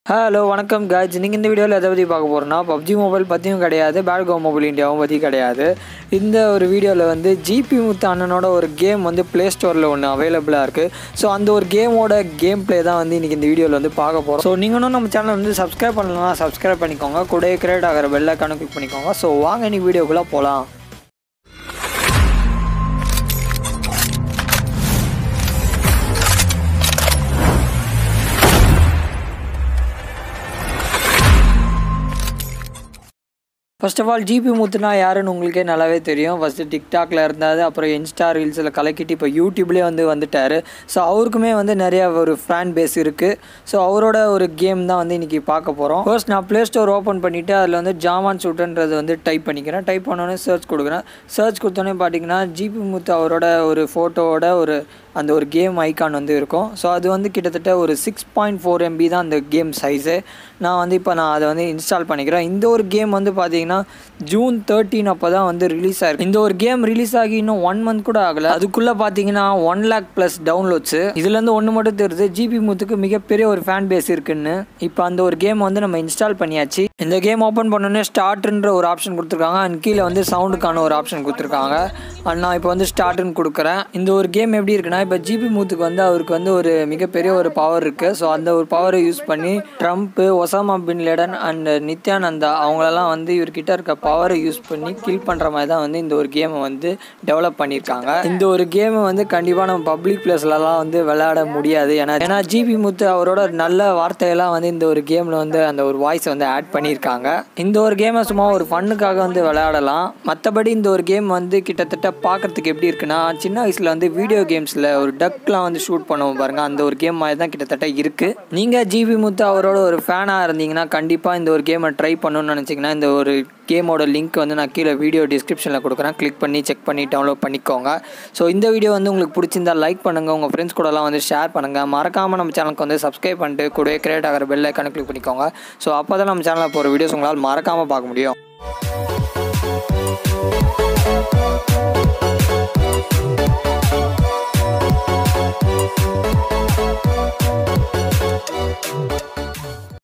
Hello வணக்கம் guys. நீங்கள் இந்த வீடியோவில் எதை பற்றி பார்க்க போகிறோன்னா பப்ஜி மொபைல் பற்றியும் கிடையாது, பேட் கோ மொபைல் இந்தியாவும் பற்றி கிடையாது. இந்த ஒரு வீடியோவில் வந்து ஜிபி முத்து அண்ணனோட ஒரு கேம் வந்து ப்ளே ஸ்டோரில் ஒன்று அவைலபிளாக இருக்குது. ஸோ அந்த ஒரு கேமோட கேம் ப்ளே தான் வந்து இன்றைக்கி இந்த வீடியோவில் வந்து பார்க்க போகிறோம். ஸோ நீங்களும் நம்ம சேனல் வந்து சப்ஸ்கிரைப் பண்ணலன்னா சப்ஸ்கிரைப் பண்ணிக்கோங்க, கூட கிரியேட் ஆகிற பெல் ஐக்கானை கிளிக் பண்ணிக்கோங்க. ஸோ வாங்க இன்னைக்கு வீடியோக்குள்ளே போகலாம். ஃபர்ஸ்ட் ஆஃப் ஆல் ஜிபி முத்துனா யாருன்னு உங்களுக்கே நல்லாவே தெரியும். ஃபஸ்ட்டு டிக்டாக்ல இருந்தார், அப்புறம் இன்ஸ்டா ரீல்ஸில் கலக்கிட்டு இப்போ யூடியூப்லேயே வந்துட்டார். ஸோ அவருக்குமே வந்து நிறையா ஒரு ஃபேன் பேஸ் இருக்குது. ஸோ அவரோட ஒரு கேம் தான் வந்து இன்றைக்கி பார்க்க போகிறோம். ஃபர்ஸ்ட் நான் ப்ளே ஸ்டோர் ஓப்பன் பண்ணிவிட்டு அதில் வந்து ஜாமான் ஷூட்டுன்றது வந்து டைப் பண்ணிக்கிறேன். டைப் பண்ணோன்னே சர்ச் கொடுக்குறேன். சர்ச் கொடுத்தோன்னே பார்த்தீங்கன்னா ஜிபி முத்து அவரோட ஒரு ஃபோட்டோவோட அந்த ஒரு கேம் ஐக்கான் வந்து இருக்கும். ஸோ அது வந்து கிட்டத்தட்ட ஒரு 6.4 MB தான் அந்த கேம் சைஸு. நான் அதை வந்து இன்ஸ்டால் பண்ணிக்கிறேன். இந்த ஒரு கேம் வந்து பார்த்தீங்கன்னா ஜூன் 13 அப்போ தான் வந்து ரிலீஸ் ஆகிருக்கு. இந்த ஒரு கேம் ரிலீஸ் ஆகி இன்னும் 1 month கூட ஆகலை. அதுக்குள்ளே பார்த்தீங்கன்னா 1 lakh+ டவுன்லோட்ஸு. இதுலேருந்து ஒன்று மட்டும் தெரியுது, ஜிபி முத்துக்கு மிகப்பெரிய ஒரு ஃபேன் பேஸ் இருக்குன்னு. இப்போ அந்த ஒரு கேம் வந்து நம்ம இன்ஸ்டால் பண்ணியாச்சு. இந்த கேம் ஓப்பன் பண்ணோன்னே ஸ்டார்ட்ன்ற ஒரு ஆப்ஷன் கொடுத்துருக்காங்க, அண்ட் கீழே வந்து சவுண்டுக்கான ஒரு ஆப்ஷன் கொடுத்துருக்காங்க. அண்ட் நான் இப்போ வந்து ஸ்டார்ட்னு கொடுக்குறேன். இந்த ஒரு கேம் எப்படி இருக்குன்னா, இப்போ ஜிபி முத்துக்கு வந்து அவருக்கு வந்து ஒரு மிகப்பெரிய ஒரு பவர் இருக்குது. ஸோ அந்த ஒரு பவரை யூஸ் பண்ணி Trump, Osama bin Laden and Nithyananda அவங்களெல்லாம் வந்து இவர்கிட்ட இருக்க பவரை யூஸ் பண்ணி கில் பண்ணுற மாதிரி தான் வந்து இந்த ஒரு கேமை வந்து டெவலப் பண்ணியிருக்காங்க. இந்த ஒரு கேமை வந்து கண்டிப்பாக நம்ம பப்ளிக் பிளேஸ்லலாம் வந்து விளையாட முடியாது. ஏன்னா ஜிபி முத்து அவரோட நல்ல வார்த்தையெல்லாம் வந்து இந்த ஒரு கேமில் வந்து அந்த ஒரு வாய்ஸை வந்து ஆட் பண்ணியிருக்காங்க. இந்த ஒரு கேமை சும்மா ஒரு ஃபன்னுக்காக வந்து விளையாடலாம். மற்றபடி இந்த ஒரு கேம் வந்து கிட்டத்தட்ட பார்க்குறதுக்கு எப்படி இருக்குன்னா, சின்ன வயசில் வந்து வீடியோ கேம்ஸில் ஒரு டக்லாம் வந்து ஷூட் பண்ணுவோம் பாருங்கள், அந்த ஒரு கேம் மாதிரி தான் கிட்டத்தட்ட இருக்குது. நீங்கள் ஜிபி முத்து அவரோட ஒரு ஃபேனாக இருந்தீங்கன்னா கண்டிப்பாக இந்த ஒரு கேமை ட்ரை பண்ணணும்னு நினச்சிங்கன்னா இந்த ஒரு கேமோட லிங்க் வந்து நான் கீழே வீடியோ டிஸ்கிரிப்ஷனில் கொடுக்குறேன். கிளிக் பண்ணி செக் பண்ணி டவுன்லோட் பண்ணிக்கோங்க. ஸோ இந்த வீடியோ வந்து உங்களுக்கு பிடிச்சிருந்தால் லைக் பண்ணுங்கள், உங்கள் ஃப்ரெண்ட்ஸ் கூடலாம் வந்து ஷேர் பண்ணுங்கள். மறக்காமல் நம்ம சேனலுக்கு வந்து சப்ஸ்கிரைப் பண்ணிட்டு கூட கிரியேட் ஆகிற பெல் ஐக்கானை கிளிக் பண்ணிக்கோங்க. ஸோ அப்போ தான் நம்ம சேனலில் போகிற வீடியோஸ் உங்களால் மறக்காமல் பார்க்க முடியும்.